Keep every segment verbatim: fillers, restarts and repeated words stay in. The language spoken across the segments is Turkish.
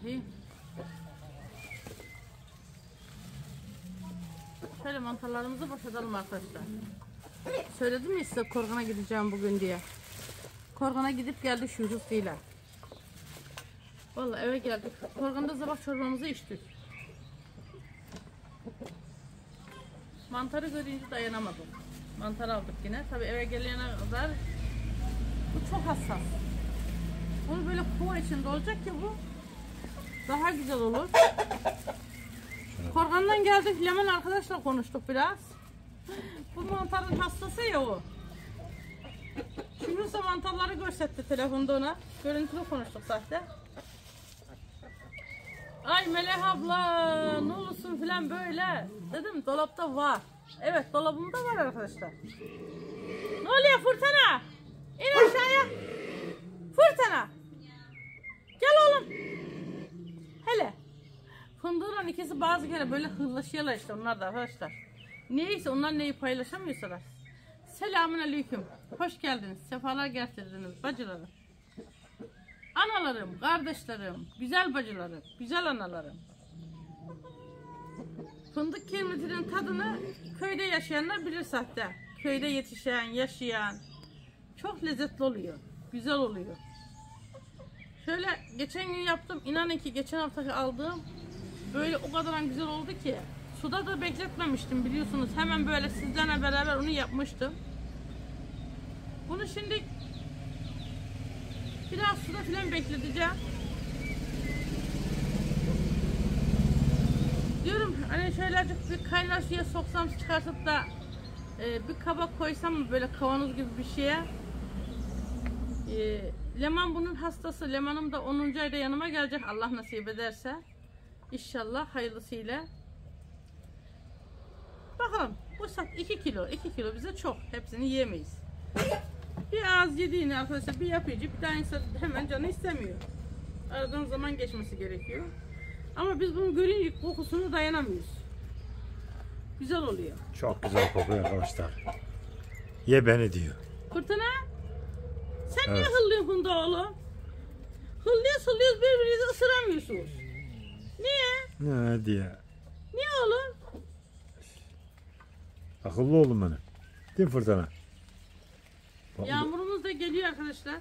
Bismillahirrahmanirrahim. Şöyle mantarlarımızı boşaltalım arkadaşlar. Söyledim ya size Korgan'a gideceğim bugün diye. Korgan'a gidip geldik Şurus'uyla. Vallahi eve geldik. Korgan'da sabah çorbamızı içtik. Mantarı görünce dayanamadım. Mantar aldık yine. Tabii eve gelene kadar bu çok hassas. Bunu böyle kova içinde olacak ki bu daha güzel olur. Korgan'dan geldik. Leman arkadaşla konuştuk biraz. Bu mantarın hastası ya o. Şimdi ise mantarları gösterdi telefonda ona. Görüntülü konuştuk zaten. Ay Melek abla ne olursun filan böyle. Dedim dolapta var. Evet dolabımda var arkadaşlar. Ne oluyor fırtına? İn aşağıya. Fırtına. Gel oğlum. Hele. Fındığın ikisi bazı kere böyle hırlaşıyorlar işte onlar da arkadaşlar. Neyse onlar neyi paylaşamıyorsalar. Selamun aleyküm. Hoş geldiniz. Sefalar getirdiniz bacılarım. Analarım, kardeşlerim, güzel bacılarım, güzel analarım. Fındık kirmitinin tadını köyde yaşayanlar bilir zaten. Köyde yetişen, yaşayan çok lezzetli oluyor. Güzel oluyor. Şöyle geçen gün yaptım. İnanın ki geçen hafta aldığım böyle o kadar güzel oldu ki. Suda da bekletmemiştim biliyorsunuz. Hemen böyle sizlerle beraber onu yapmıştım. Bunu şimdi biraz suda filan bekleteceğim. Diyorum hani şöyle azıcık bir kaynar suya soksam çıkartıp da e, bir kabak koysam mı böyle kavanoz gibi bir şeye. E, Leman bunun hastası. Leman'ım da onuncu ayda yanıma gelecek Allah nasip ederse. İnşallah hayırlısıyla. Bakalım bu saat iki kilo. iki kilo bize çok. Hepsini yiyemeyiz. Bir az yediğini arkadaşlar bir yapıcı bir daha insan hemen canı istemiyor. Aradan zaman geçmesi gerekiyor. Ama biz bunu görünce kokusunu dayanamıyoruz. Güzel oluyor. Çok güzel kokuyor arkadaşlar. Ye beni diyor. Fırtına sen Evet. niye hıllıyorsun da oğlum? Hıllıyoruz hıllıyoruz birbirinizi ısıramıyorsunuz. Niye? Ne diye. Niye oğlum? Akıllı oğlum benim. Değil mi Fırtına? Yağmurumuz da geliyor arkadaşlar.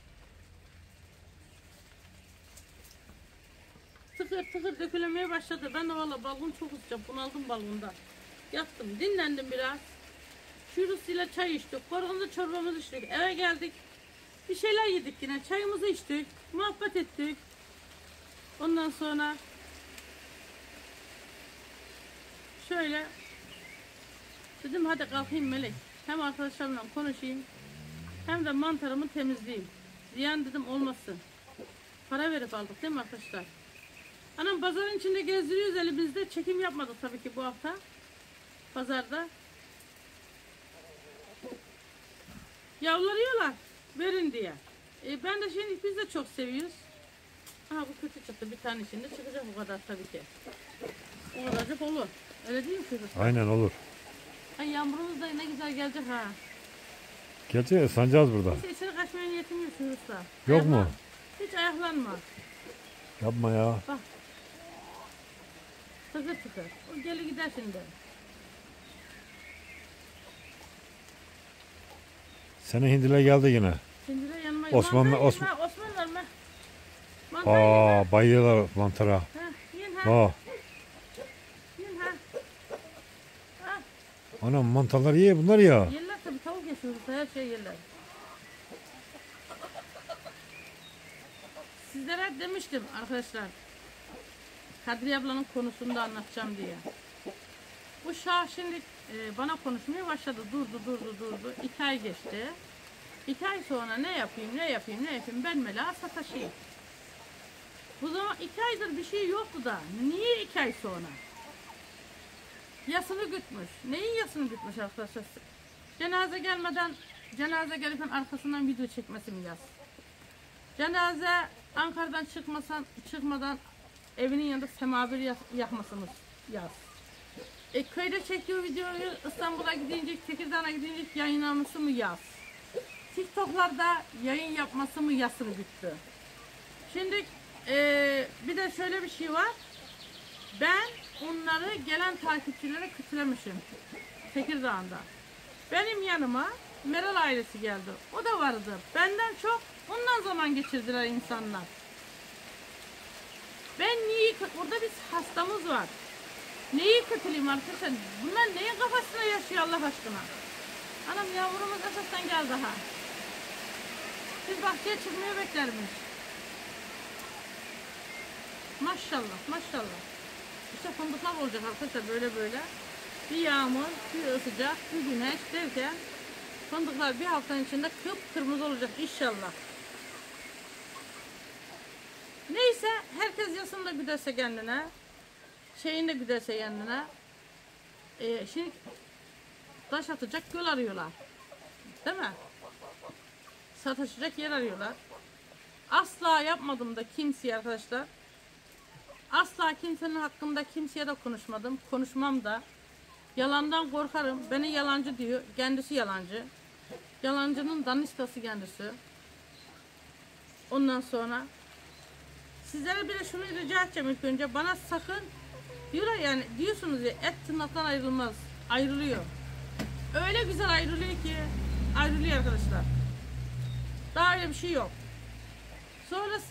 Tıkır tıkır dökülemeye başladı. Ben de valla balkon çok sıcak. Bunaldım balkonda. Yattım, dinlendim biraz. Şurusuyla çay içtik. Korgan'da çorbamızı içtik. Eve geldik. Bir şeyler yedik yine. Çayımızı içtik. Muhabbet ettik. Ondan sonra şöyle dedim hadi kalkayım Melek. Hem arkadaşlarımla konuşayım. Hem de mantarımı temizleyeyim. Ziyan dedim olmasın. Para verip aldık değil mi arkadaşlar? Anam pazarın içinde gezdiriyoruz elimizde. Çekim yapmadık tabii ki bu hafta. Pazarda. Yavrularıyorlar. Verin diye. E ben de şimdi biz de çok seviyoruz. Aha bu kötü çıktı. Bir tane içinde çıkacak bu kadar tabii ki. O kadarcık olur. Öyle değil mi çocuklar? Aynen olur. Ay yağmurumuz da ne güzel gelecek ha. Gerçi sancağız burada. Hiç içeri kaçmaya niyetim yok çocuklar. Yok mu? Hiç ayaklanma. Yapma ya. Bak. Tıkır tıkır. O gelir gider şimdi. Senin hindiler geldi yine. Şimdi de yanıma Osman- Mantar Osman- yeme, Osman verme. Mantar yeme. Aa bayılıyorlar mantara. Ha, yiyin ha. Aa. Yiyin ha. Ha. Anam mantarlar ye bunlar ya. Yerler tabii tavuk yaşıyoruz. Her şey yerler. Sizlere demiştim arkadaşlar. Kadriye ablanın konusunu da anlatacağım diye. Bu şah şimdi e, bana konuşmaya başladı. Durdu durdu durdu. İki ay geçti. İki ay sonra ne yapayım ne yapayım ne yapayım ben Mela sataşayım. Bu zaman iki aydır bir şey yoktu da. Niye iki ay sonra? Yasını gütmüş. Neyin yasını gütmüş arkadaşlar? Cenaze gelmeden, cenaze gelirken arkasından video çekmesi mi yaz? Cenaze Ankara'dan çıkmasan, çıkmadan evinin yanında semaver yakmasını yaz. E, köyde çektiği videoyu İstanbul'a gidince, Tekirdağ'a gidince yayınlaması mı yaz? TikTok'larda yayın yapması mı yasını güttü? Şimdi e, bir de de şöyle bir şey var. Ben onları gelen takipçilere kötülemişim. Tekirdağ'da. Benim yanıma Meral ailesi geldi. O da vardı. Benden çok ondan zaman geçirdiler insanlar. Ben niye, orada biz hastamız var. Neyi kötüleyim arkadaşlar? Bunlar neyin kafasına yaşıyor Allah aşkına? Anam yavrumuz esasdan geldi ha. Biz bahçeye çıkmaya beklermiş. Maşallah maşallah. İşte fındıklar olacak arkadaşlar böyle böyle. Bir yağmur, bir sıcak, bir güneş derken fındıklar bir haftanın içinde kıpkırmızı olacak inşallah. Neyse herkes yasını da güderse kendine. Şeyini de güderse kendine. Ee, şimdi taş atacak yol arıyorlar. Değil mi? Sataşacak yer arıyorlar. Asla yapmadım da kimseye arkadaşlar. Asla kimsenin hakkında kimseye de konuşmadım. Konuşmam da. Yalandan korkarım. Beni yalancı diyor. Kendisi yalancı. Yalancının danıştası kendisi. Ondan sonra sizlere bir de şunu rica edeceğim ilk önce. Bana sakın diyorlar yani diyorsunuz ya et tırnaktan ayrılmaz. Ayrılıyor. Öyle güzel ayrılıyor ki ayrılıyor arkadaşlar. Daha öyle bir şey yok. Sonrası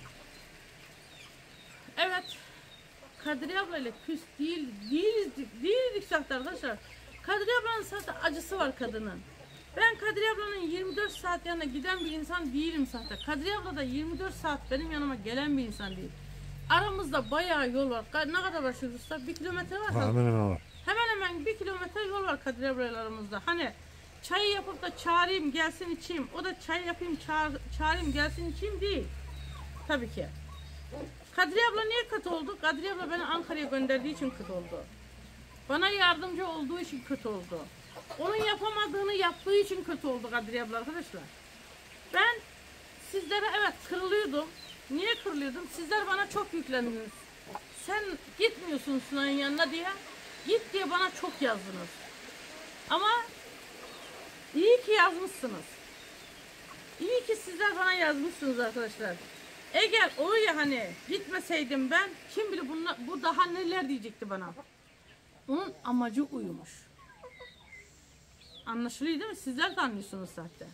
evet Kadriye ablayla küs değil değiliz değildik zaten arkadaşlar. Kadriye ablanın zaten acısı var kadının. Ben Kadriye ablanın yirmi dört saat yanına giden bir insan değilim zaten. Kadriye abla da yirmi dört saat benim yanıma gelen bir insan değil. Aramızda bayağı yol var. Ne kadar var şurada? Bir kilometre var. Hemen hemen var. Hemen hemen bir kilometre yol var Kadriye ablayla aramızda. Hani çayı yapıp da çağırayım gelsin içeyim. O da çay yapayım çağır, çağırayım gelsin içeyim değil. Tabii ki. Kadriye abla niye kötü oldu? Kadriye abla beni Ankara'ya gönderdiği için kötü oldu. Bana yardımcı olduğu için kötü oldu. Onun yapamadığını yaptığı için kötü oldu Kadriye abla arkadaşlar. Ben sizlere evet kırılıyordum. Niye kırılıyordum? Sizler bana çok yüklendiniz. Sen gitmiyorsun Sunay'ın yanına diye. Git diye bana çok yazdınız. Ama iyi ki yazmışsınız. İyi ki sizler bana yazmışsınız arkadaşlar. Eğer o ya hani gitmeseydim ben kim bilir bunlar, bu daha neler diyecekti bana. Onun amacı uyumuş. Anlaşılıyor değil mi? Sizler de anlıyorsunuz zaten.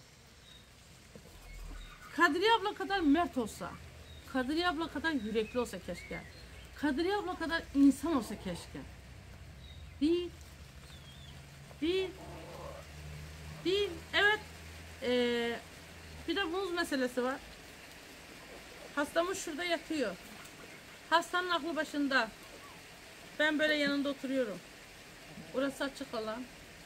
Kadriye abla kadar mert olsa, Kadriye abla kadar yürekli olsa keşke. Kadriye abla kadar insan olsa keşke. Değil. Değil. Değil. Evet. Ee, bir de muz meselesi var. Hastamız şurada yatıyor. Hastanın aklı başında. Ben böyle yanında oturuyorum. Orası açık alan.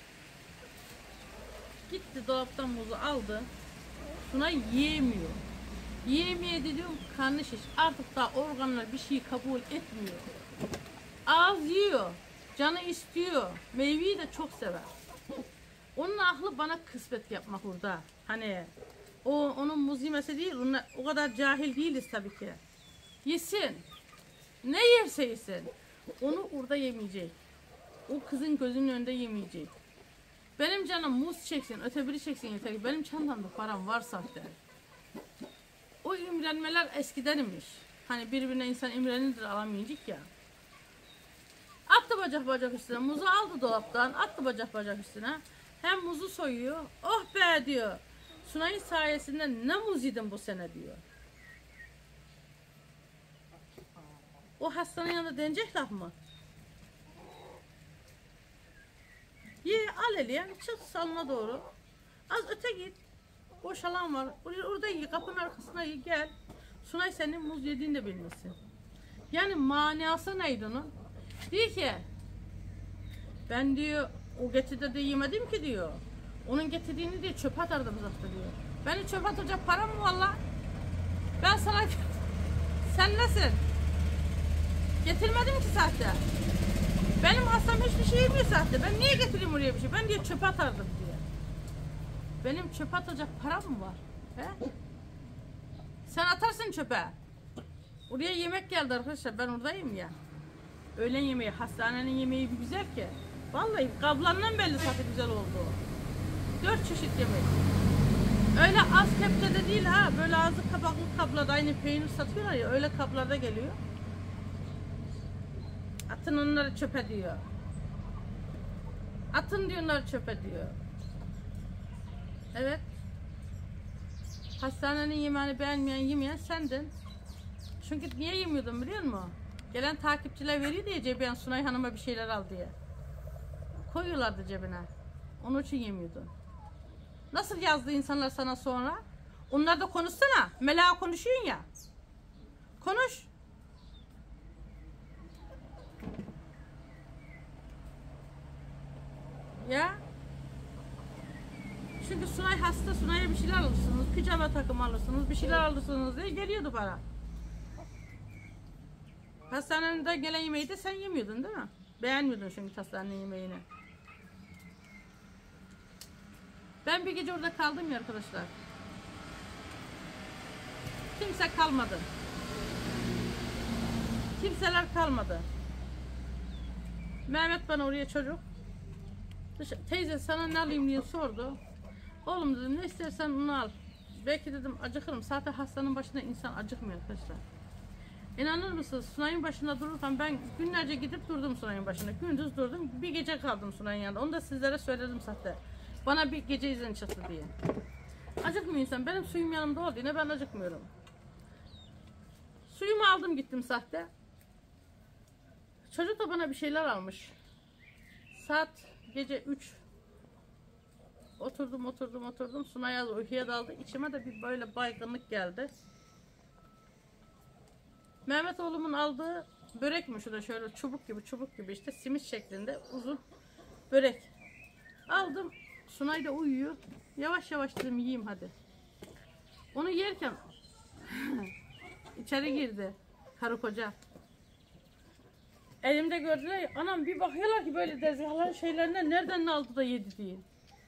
Gitti dolaptan muzu aldı. Suna yiyemiyor. Yiyemeye dedim karnı şiş. Artık da organlar bir şey kabul etmiyor. Ağız yiyor. Canı istiyor. Meyveyi de çok sever. Onun aklı bana kısmet yapmak burada. Hani o onun muz yemesi değil. Onlar, o kadar cahil değiliz tabii ki. Yesin. Ne yerse yesin. Onu orada yemeyecek. O kızın gözünün önünde yemeyecek. Benim canım muz çeksin, ötebiri çeksin yeter ki. Benim çantamda param var zaten. O imrenmeler eskidenmiş. Hani birbirine insan imrenidir alamayacak ya. Attı bacak bacak üstüne. Muzu aldı dolaptan. Attı bacak bacak üstüne. Hem muzu soyuyor. Oh be diyor. Sunay'ın sayesinde ne muz yedim bu sene diyor. O hastanın yanında denecek laf mı? Ye al eliye çık salona doğru. Az öte git. Boş alan var. Orada ye, kapının arkasına ye, gel. Sunay senin muz yediğini de bilmesin. Yani manası neydi onun? Diyor ki ben diyor o getirde de yemedim ki diyor. Onun getirdiğini diyor çöpe atardım zaten diyor. Beni çöpe atacak param mı valla? Ben sana sen nesin? Getirmedim ki zaten. Benim hastam hiçbir şey yemiyor zaten. Ben niye getireyim oraya bir şey? Ben diyor çöpe atardım diyor. Benim çöpe atacak param mı var? He? Sen atarsın çöpe. Oraya yemek geldi arkadaşlar. Ben oradayım ya. Öğlen yemeği, hastanenin yemeği bir güzel ki. Vallahi kablandan belli zaten güzel oldu. Dört çeşit yemek. Öyle az kepçede değil ha. Böyle ağzı kapaklı kaplada aynı peynir satıyorlar ya. Öyle kaplarda geliyor. Atın onları çöpe diyor. Atın diyor onları çöpe diyor. Evet. Hastanenin yemeğini beğenmeyen, yemeyen sendin. Çünkü niye yemiyordun biliyor musun? Gelen takipçiler veriyor diye cebine Sunay Hanım'a bir şeyler al diye. Koyuyorlardı cebine. Onun için yemiyordun. Nasıl yazdı insanlar sana sonra? Onlar da konuşsana. Mela konuşuyorsun ya. Konuş. Ya. Çünkü Sunay hasta, Sunay'a bir şeyler alırsınız, pijama takım alırsınız, bir şeyler alırsınız diye geliyordu para. Hastanede gelen yemeği de sen yemiyordun değil mi? Beğenmiyordun çünkü hastanenin yemeğini. Ben bir gece orada kaldım ya arkadaşlar. Kimse kalmadı. Kimseler kalmadı. Mehmet bana oraya çocuk. Teyze sana ne alayım diye sordu. Oğlum dedim ne istersen onu al. Belki dedim acıkırım. Zaten hastanın başında insan acıkmıyor arkadaşlar. İnanır mısınız Sunay'ın başında dururken ben günlerce gidip durdum Sunay'ın başında. Gündüz durdum. Bir gece kaldım Sunay'ın yanında. Onu da sizlere söyledim zaten. Bana bir gece izin çıktı diye. Acıkmıyor insan. Benim suyum yanımda oldu. Yine ben acıkmıyorum. Suyumu aldım gittim sahte. Çocuk da bana bir şeyler almış. Saat gece üç. Oturdum oturdum oturdum. Sunay'a uykuya daldı. İçime de bir böyle baygınlık geldi. Mehmet oğlumun aldığı börekmiş o da şöyle çubuk gibi çubuk gibi işte simit şeklinde uzun börek. Aldım. Sunay da uyuyor. Yavaş yavaş dedim yiyeyim hadi. Onu yerken içeri girdi karı koca. Elimde gördüler. Anam bir bakıyorlar ki böyle tezgahların şeylerinden nereden aldı da yedi diye.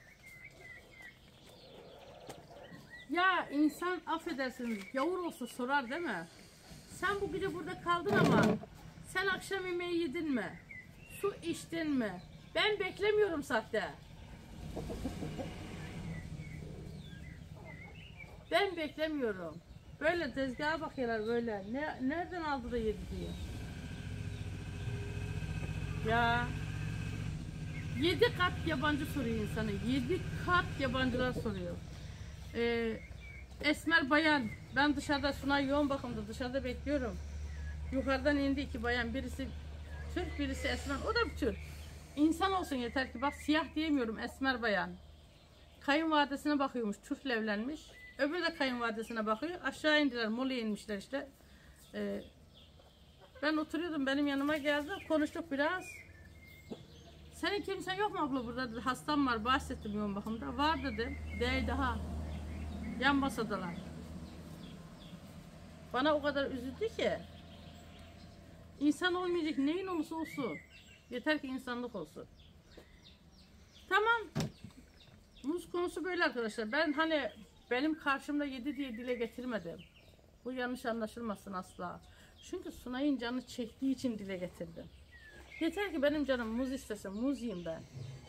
Ya insan affedersiniz yavur olsa sorar değil mi? Sen bu gece burada kaldın ama sen akşam yemeği yedin mi? Su içtin mi? Ben beklemiyorum sahte. Ben beklemiyorum. Böyle tezgaha bakıyorlar böyle. Ne, nereden aldı da yedi diyor. Ya. Yedi kat yabancı soruyor insanı. Yedi kat yabancılar soruyor. Ee, Esmer bayan. Ben dışarıda Sunay yoğun bakımda dışarıda bekliyorum. Yukarıdan indi iki bayan. Birisi Türk, birisi Esmer. O da bir Türk. İnsan olsun yeter ki. Bak siyah diyemiyorum. Esmer bayan. Kayınvalidesine bakıyormuş. Türk'le evlenmiş. Öbürü de kayınvalidesine bakıyor. Aşağı indiler. Molaya inmişler işte. Ee, ben oturuyordum. Benim yanıma geldi. Konuştuk biraz. Senin kimsen yok mu abla burada? Dedi. Hastam var. Bahsettim yoğun bakımda. Var dedim. Değil daha. Yan masadalar. Bana o kadar üzüldü ki. İnsan olmayacak. Neyin olursa olsun. Yeter ki insanlık olsun. Tamam. Muz konusu böyle arkadaşlar. Ben hani benim karşımda yedi diye dile getirmedim. Bu yanlış anlaşılmasın asla. Çünkü Sunay'ın canı çektiği için dile getirdim. Yeter ki benim canım muz istesin. Muz yiyeyim ben.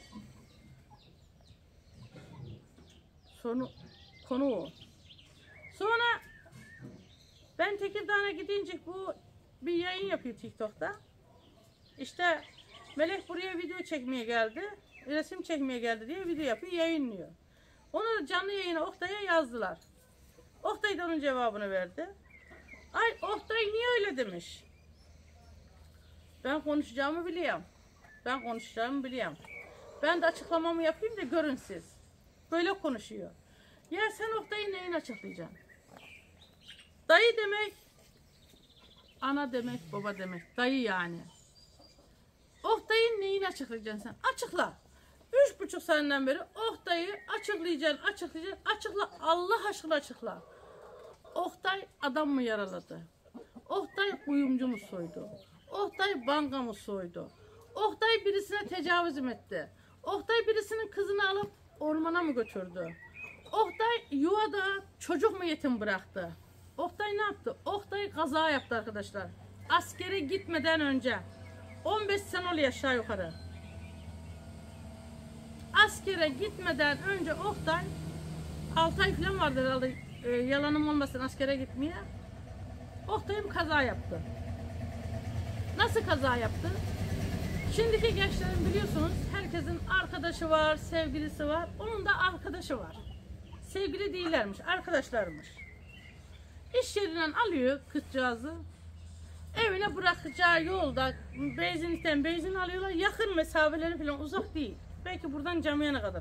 Sonu, konu o. Sonra ben Tekirdağ'a gidince bu bir yayın yapıyor TikTok'ta. İşte Melek buraya video çekmeye geldi. Resim çekmeye geldi diye video yapıyor, yayınlıyor. Onu da canlı yayına Oktay'a yazdılar. Oktay da onun cevabını verdi. Ay Oktay niye öyle demiş. Ben konuşacağımı biliyorum. Ben konuşacağımı biliyorum. Ben de açıklamamı yapayım da görün siz. Böyle konuşuyor. Ya sen Oktay'ı neyin açıklayacaksın? Dayı demek, ana demek, baba demek. Dayı yani. Oktay'ın neyini açıklayacaksın sen? Açıkla. Üç buçuk seneden beri Oktay'ı açıklayacaksın, açıklayacaksın, açıkla. Allah aşkına açıkla. Oktay adam mı yaraladı? Oktay kuyumcu mu soydu? Oktay banka mı soydu? Oktay birisine tecavüz mü etti? Oktay birisinin kızını alıp ormana mı götürdü? Oktay yuvada çocuk mu yetim bıraktı? Oktay ne yaptı? Oktay kaza yaptı arkadaşlar. Askere gitmeden önce. on beş sene oluyor aşağı yukarı. Askere gitmeden önce Oktay altı ay falan vardı herhalde, e, yalanım olmasın askere gitmeye. Oktay'ım kaza yaptı. Nasıl kaza yaptı? Şimdiki gençlerin biliyorsunuz herkesin arkadaşı var, sevgilisi var. Onun da arkadaşı var. Sevgili değillermiş, arkadaşlarmış. İş yerinden alıyor kızcağızı. Evine bırakacağı yolda benzinlikten benzin alıyorlar. Yakın mesafeleri falan, uzak değil. Belki buradan Camiye'ne kadar.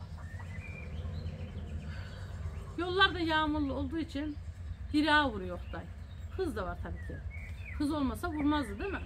Yollar da yağmurlu olduğu için direğe vuruyor Oktay. Hız da var tabii ki. Hız olmasa vurmazdı değil mi?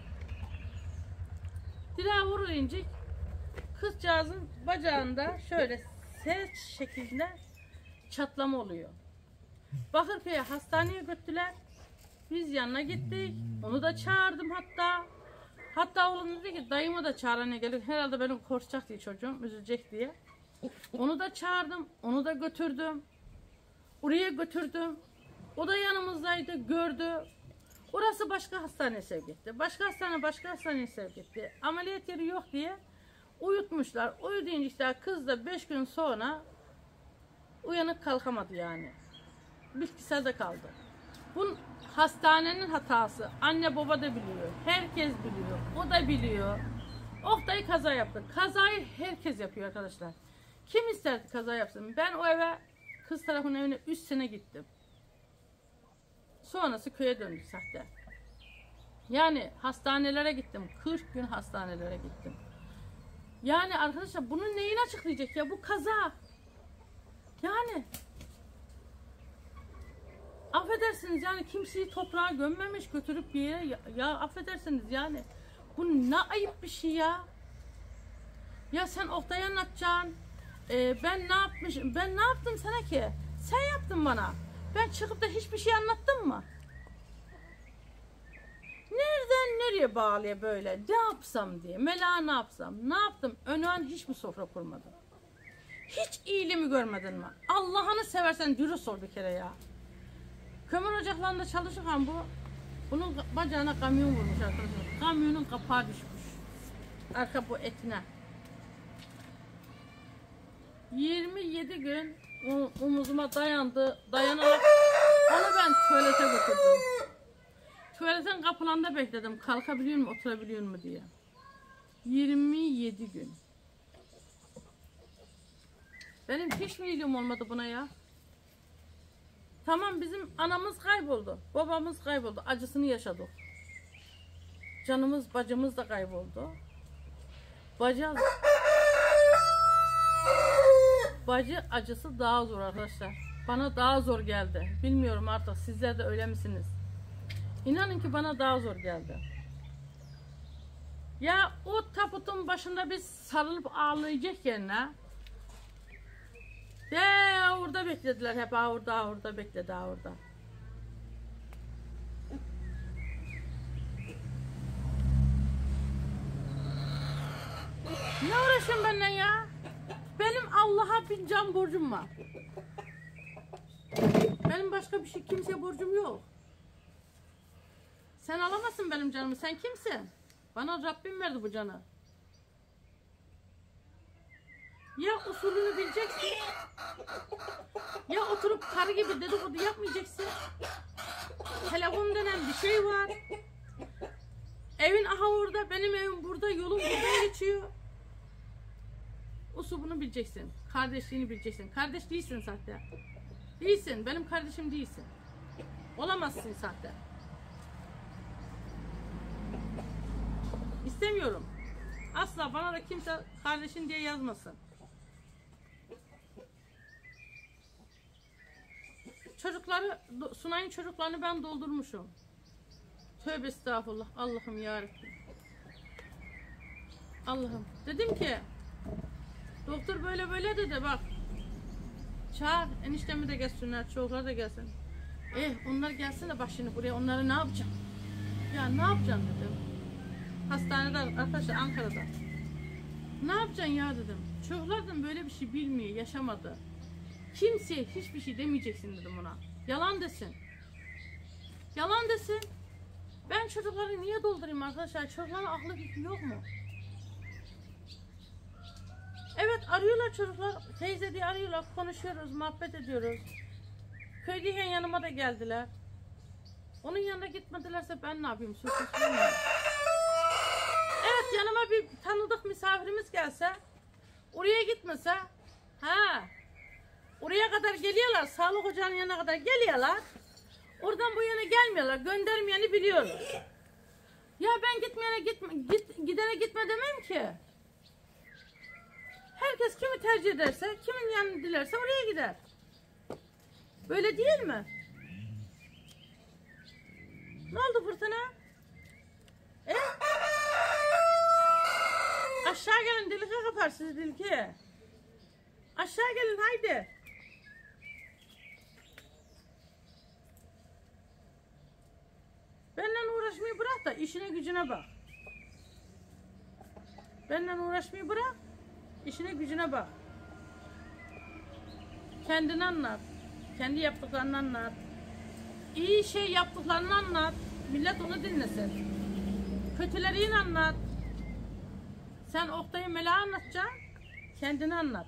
Direğe vurulunca kızcağızın bacağında şöyle sert şekilde çatlama oluyor. Bakırköy'e hastaneye götürdüler. Biz yanına gittik. Onu da çağırdım hatta. Hatta oğlum dedi ki dayımı da çağırana gelir. Herhalde beni korkacak diye çocuğum, üzülecek diye. Onu da çağırdım. Onu da götürdüm. Oraya götürdüm. O da yanımızdaydı, gördü. Orası başka hastaneye sevk etti. Başka hastane başka hastaneye sevk etti. Ameliyat yeri yok diye uyutmuşlar. Uyudunca işte kız da beş gün sonra uyanık kalkamadı yani. Bitkiselde kaldı. Bu hastanenin hatası. Anne baba da biliyor. Herkes biliyor. O da biliyor. Oktay kaza yaptı. Kazayı herkes yapıyor arkadaşlar. Kim isterdi kaza yapsın? Ben o eve, kız tarafının evine üç sene gittim. Sonrası köye döndük sahte. Yani hastanelere gittim. kırk gün hastanelere gittim. Yani arkadaşlar bunun neyini açıklayacak ya? Bu kaza. Yani affedersiniz yani kimseyi toprağa gömmemiş, götürüp bir yere, ya, ya affedersiniz yani bu ne ayıp bir şey ya. Ya sen Oktay'a anlatacaksın. Ee, ben ne yapmışım? Ben ne yaptım sana ki? Sen yaptın bana. Ben çıkıp da hiçbir şey anlattım mı? Nereden nereye bağlıya böyle? Ne yapsam diye. Mela ne yapsam? Ne yaptım? Önüne hiç mi sofra kurmadım? Hiç iyiliğimi görmedin mi? Allah'ını seversen dürüst ol bir kere ya. Kömür ocaklarında çalışırken bu, bunun bacağına kamyon vurmuş arkadaşlar. Kamyonun kapağı düşmüş. Arka bu etine. yirmi yedi gün omuzuma dayandı. Dayanarak onu ben tuvalete götürdüm. Tuvaletin kapılarında bekledim. Kalkabiliyor mu, oturabiliyor mu diye. yirmi yedi gün. Benim hiç mi iyiliğim olmadı buna ya? Tamam bizim anamız kayboldu. Babamız kayboldu. Acısını yaşadık. Canımız, bacımız da kayboldu. Bacı, bacı acısı daha zor arkadaşlar. Bana daha zor geldi. Bilmiyorum artık sizler de öyle misiniz? İnanın ki bana daha zor geldi. Ya o taputun başında biz sarılıp ağlayacak yerine de orada beklediler hep, orada orada bekledi orada. Ne uğraşıyorum benden ya? Benim Allah'a bin can borcum var. Benim başka bir şey, kimseye borcum yok. Sen alamazsın benim canımı. Sen kimsin? Bana Rabbim verdi bu canı. Ya usulünü bileceksin. Ya oturup karı gibi dedikodu yapmayacaksın. Telefon denen bir şey var. Evin aha orada, benim evim burada, yolum buradan geçiyor. Usulünü bileceksin. Kardeşliğini bileceksin. Kardeş değilsin zaten. Değilsin. Benim kardeşim değilsin. Olamazsın zaten. İstemiyorum. Asla bana da kimse kardeşin diye yazmasın. Çocukları, Sunay'ın çocuklarını ben doldurmuşum. Tövbe estağfurullah. Allah'ım yarabbim. Allah'ım. Dedim ki doktor böyle böyle dedi, bak. Çağır eniştemi de gelsinler, çocuklar da gelsin. Eh onlar gelsin de bak şimdi buraya, onları ne yapacağım? Ya ne yapacağım dedim. Hastanede arkadaşlar, Ankara'da. Ne yapacaksın ya dedim. Çocuklardan böyle bir şey bilmiyor, yaşamadı. Kimseye hiçbir şey demeyeceksin dedim ona. Yalan desin. Yalan desin. Ben çocukları niye doldurayım arkadaşlar? Çocukların aklı fikri yok mu? Evet arıyorlar çocuklar. Teyze diye arıyorlar. Konuşuyoruz, muhabbet ediyoruz. Köydeyken yanıma da geldiler. Onun yanına gitmedilerse ben ne yapayım? Suçlusu olmuyor. yanıma bir tanıdık misafirimiz gelse, oraya gitmese, ha, oraya kadar geliyorlar, sağlık ocağının yanına kadar geliyorlar. Oradan bu yana gelmiyorlar, göndermeyeni biliyorlar. Ya ben gitmeyene gitme, git, gidene gitme demem ki. Herkes kimi tercih ederse, kimin yanını dilerse oraya gider. Böyle değil mi? Ne oldu fırtına? E? Aşağı gelin, Dilki kapar sizi Dilki. Aşağı gelin haydi. Benimle uğraşmayı bırak da işine gücüne bak. Benimle uğraşmayı bırak, işine gücüne bak. Kendini anlat. Kendi yaptıklarını anlat. İyi şey yaptıklarını anlat. Millet onu dinlesin. Kötülerini anlat. Sen Oktay'ı Meleğe anlatacaksın. Kendini anlat.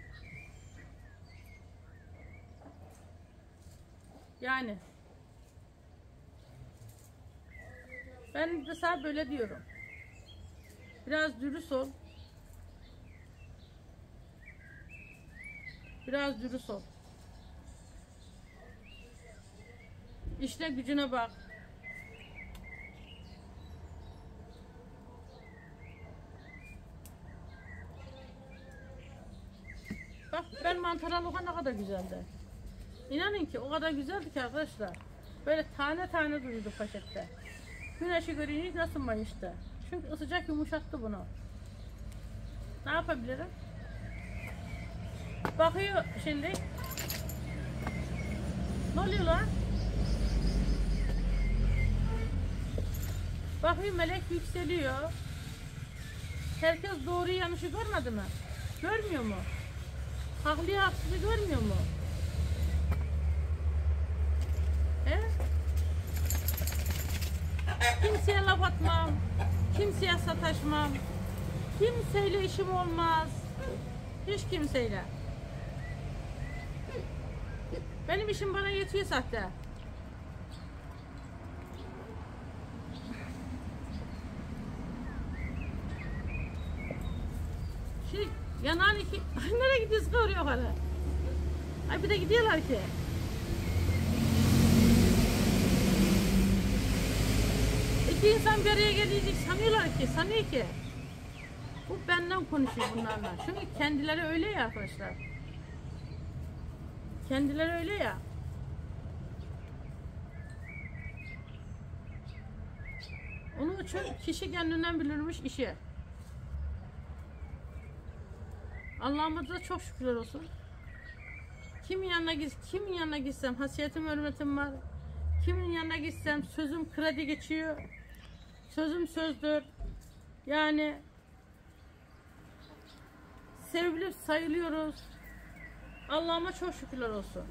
Yani. Ben de sana böyle diyorum. Biraz dürüst ol. Biraz dürüst ol. İşine gücüne bak. Bak ben mantar alığa ne kadar güzeldi. İnanın ki o kadar güzeldi ki arkadaşlar. Böyle tane tane duruyordu poşette. Güneşi görünce nasıl mayıştı. Çünkü sıcak yumuşattı bunu. Ne yapabilirim? Bakıyor şimdi. Ne oluyor lan? Bakıyor melek yükseliyor. Herkes doğruyu yanlışı görmedi mi? Görmüyor mu? Haklıyı haksızı görmüyor mu? He? Kimseye laf atmam. Kimseye sataşmam. Kimseyle işim olmaz. Hiç kimseyle. Benim işim bana yetiyor zaten. Şey, yanağın iki... Nereye gidiyoruz? Kıvırıyor hala. Ay bir de gidiyorlar ki. İki insan bir araya gelecek sanıyorlar ki, sanıyor ki. Bu benden konuşuyor bunlarla. Çünkü kendileri öyle ya arkadaşlar. Kendileri öyle ya. Onun için kişi kendinden bilirmiş işi. Allah'ıma da çok şükürler olsun. Kimin yanına git, kimin yanına gitsem hasiyetim, hürmetim var. Kimin yanına gitsem sözüm kredi geçiyor. Sözüm sözdür. Yani sevilip sayılıyoruz. Allah'ıma çok şükürler olsun.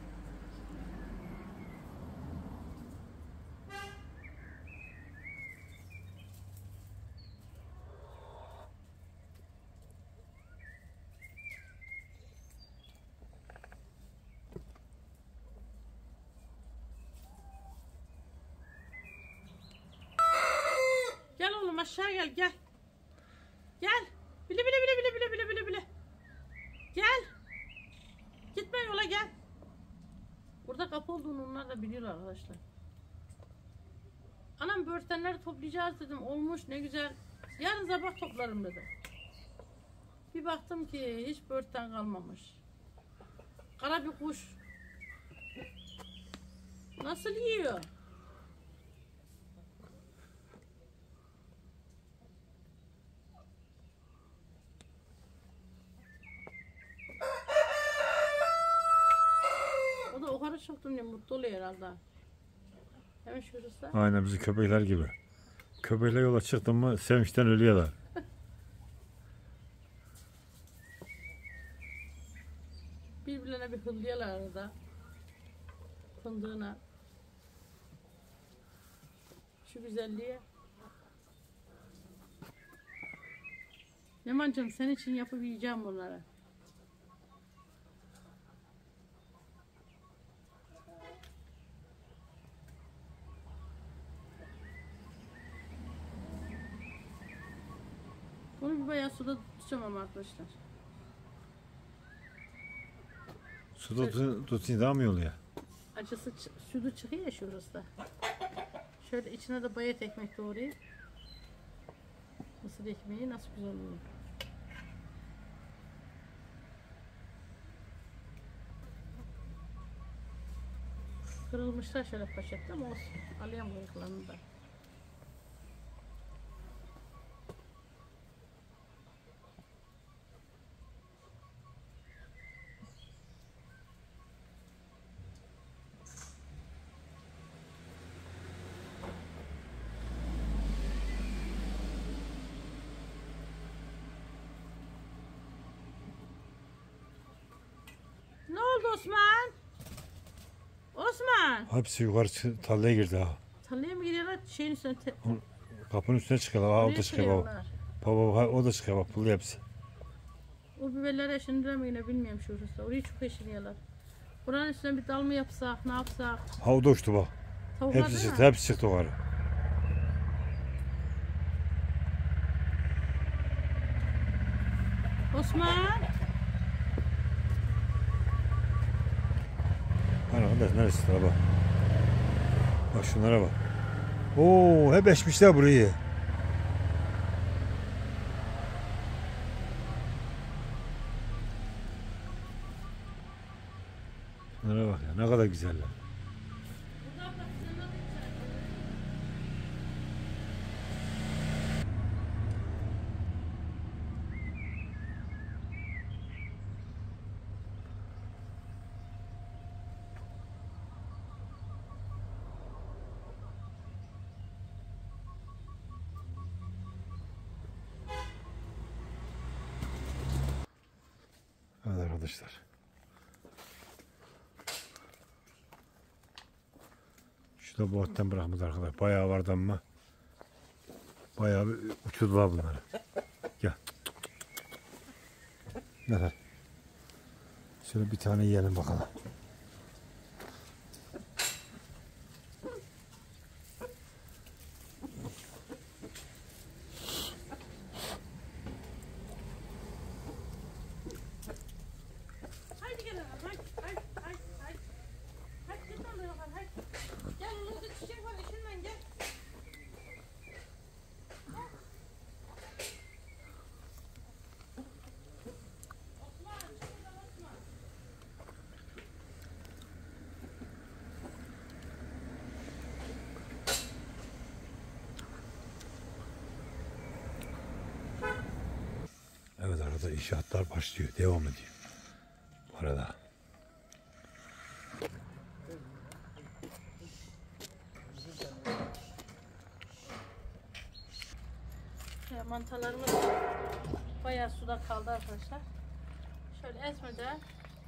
Gel oğlum aşağı gel gel. Gel. Bile bile bile bile bile bile bile bile. Gel. Gitme yola gel. Burada kapı olduğunu onlar da biliyorlar arkadaşlar. Anam börtenleri toplayacağız dedim. Olmuş ne güzel. Yarın sabah toplarım dedim. Bir baktım ki hiç börten kalmamış. Kara bir kuş. Nasıl yiyor? O da o kadar çoktum diye mutlu oluyor herhalde. Hemen şurası. Aynen bizim köpekler gibi. Köpekler yola çıktı mı sevinçten ölüyorlar. Birbirlerine bir hıllıyorlar arada. Fındığına. Şu güzelliğe. Nemancığım senin için yapıp yiyeceğim bunları. Bunu bir bayağı suda tutacağım ama arkadaşlar. Suda tut, tutayım daha mı iyi oluyor? Acısı çı- sütü çıkıyor ya şurası da. Şöyle içine de bayat ekmek doğrayayım. Mısır ekmeği nasıl güzel oluyor. Kırılmışlar şöyle poşette ama olsun. Alayım kırıklarını da. Ne oldu Osman? Osman! Hepsi yukarı çı- tarlaya girdi ha. Tarlaya mı gidiyorlar? Şeyin üstüne te- Kapının üstüne çıkıyorlar. Ha, o oraya da çıkıyor baba. çıkıyorlar. Baba ha, o da çıkıyor bak pullu hepsi. O biberleri eşindiler mi yine bilmiyorum şurası. Orayı çok eşiniyorlar. Buranın üstüne bir dal mı yapsak, ne yapsak? Ha o da uçtu bak. Tavuklar Hepsi değil çıktı, mi? hepsi çıktı yukarı. Osman! Ana da neresi daha bak. Bak şunlara bak. Oo hep eşmişler burayı. Şunlara bak ya ne kadar güzeller. Evet arkadaşlar. Şu da bu ottan bırakmadı arkadaşlar. Bayağı vardı ama. Bayağı bir uçurdular bunları. Gel. Gel. Şöyle bir tane yiyelim bakalım. Haydi gel hanım, haydi, haydi, haydi, haydi. Haydi git oraya bak, haydi. Gel orada çiçek var, eşinle gel. Osman, şurada Osman. Evet arada inşaatlar başlıyor. Devam ediyor. Bu arada. Ya, mantarlarımız bayağı suda kaldı arkadaşlar. Şöyle esmeden.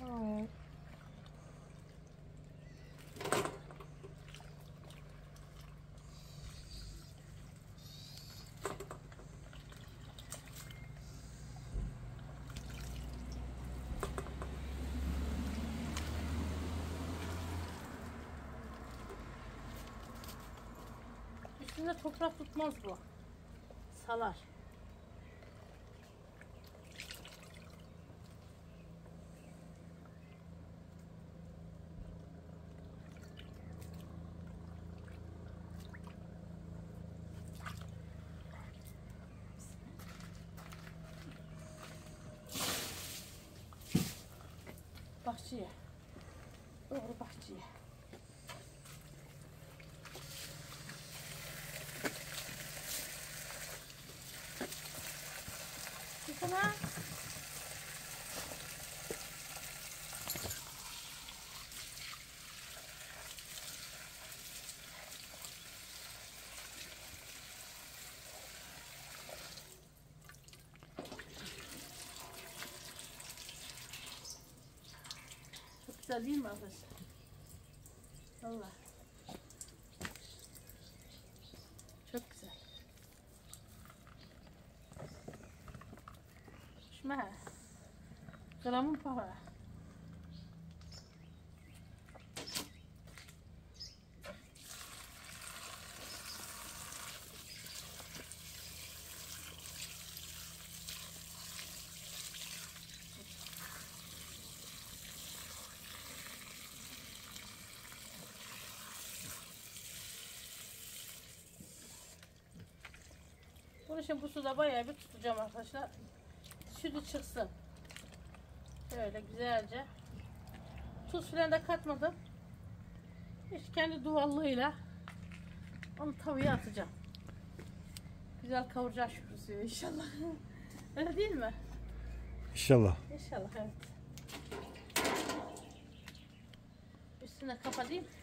Üstünde toprak tutmaz bu. Salar. Bahçeye. Doğru bahçeye. Sana. Çok güzel değil mi arkadaşlar? Valla. Çok güzel. Şuna. Gramın pahalı. Bunu şimdi bu suda bayağı bir tutacağım arkadaşlar. Sütü çıksın. Şöyle güzelce. Tuz falan da katmadım. İşte kendi doğallığıyla onu tavaya atacağım. Güzel kavuracağız şu suyu inşallah. Öyle değil mi? İnşallah. İnşallah evet. Üstüne kapatayım.